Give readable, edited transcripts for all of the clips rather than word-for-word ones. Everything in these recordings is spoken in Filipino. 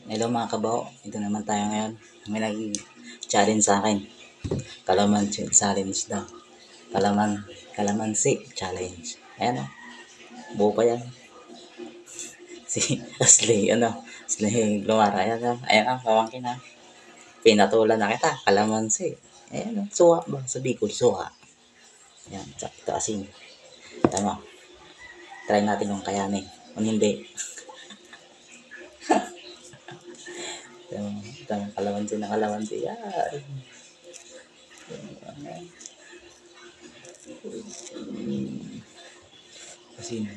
Hello mga kabaho, ito naman tayo ngayon. May nag-challenge sa akin. Kalamansi challenge daw. Kalamansi challenge. Ayan o, buo pa yan. Si Ashley Lumara. Ayan o, pamangkin na. Pinatulan na kita, kalamansi. Ayan o, suha ba? Sabi ko, suha. Ayan, ito asin. Tama. Try natin kung kayanin. Kung hindi. Ito, kalamansi na kalamansi. Yan. Asin.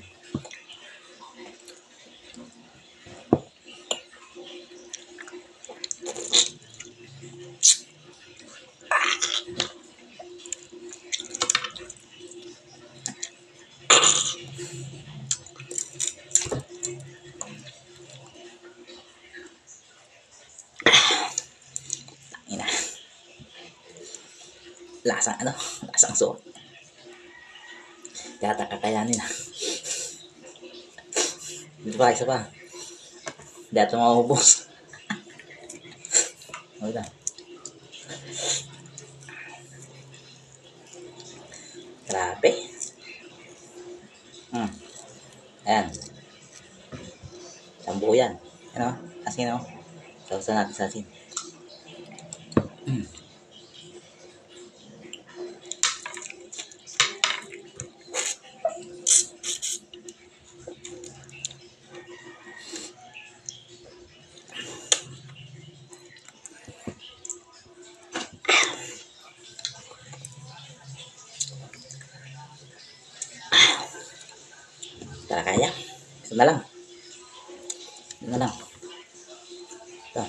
Ina. Lasang suot. Kaya kakayanin ah. Isa pa. Hindi ito maubos. Wala. Grabe. Ayan. Sambu yan. Ano? Asin o. Sausa natin sa asin. Tara kaya. Isa na lang. Isa na lang. Ito.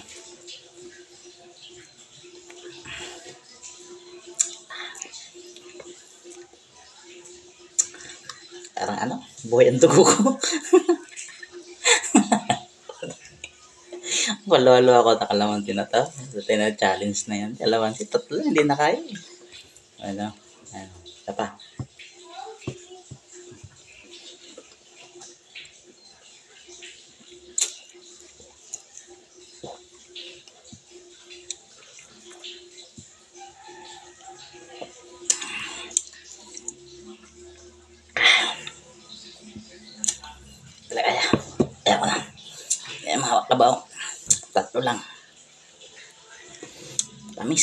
Parang ano? Buhay ang dugo ko. Walo-walo ako sa kalamansi na to. Sa challenge na yan. Kalamansi, tatlo. Hindi na kaya. Ano? Ano? Isa pa. Talaga kaya. Ayaw ko na. Ayaw mahawak na ba ako? Tatlo lang. Tamis.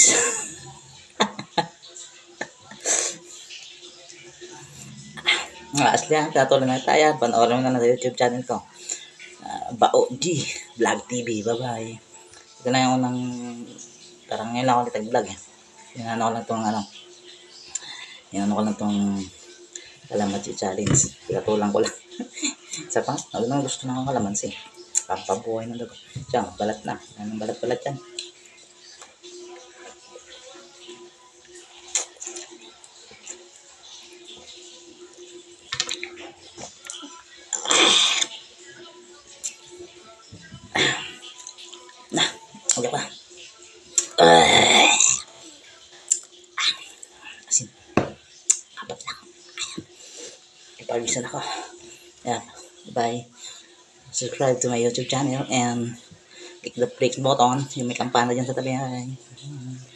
Asli ang tatulong na tayo. Panoorin mo na sa YouTube channel ko. Bao G Vlog TV. Bye-bye. Ito na yung unang parang ngayon lang ako ulit nag-vlog eh. Inano ko lang itong kalamansi challenge. Pinatulang ko lang. Isa pa, gusto na akong kalamansi. Pampabuhay ng dugo. Siya, balat na. Anong balat-balat yan? Okay pa. Asin. Habat lang. Ipawisan ako. Yeah. Bye. Subscribe to my YouTube channel and click the button. Yung may kampana dyan sa tabi.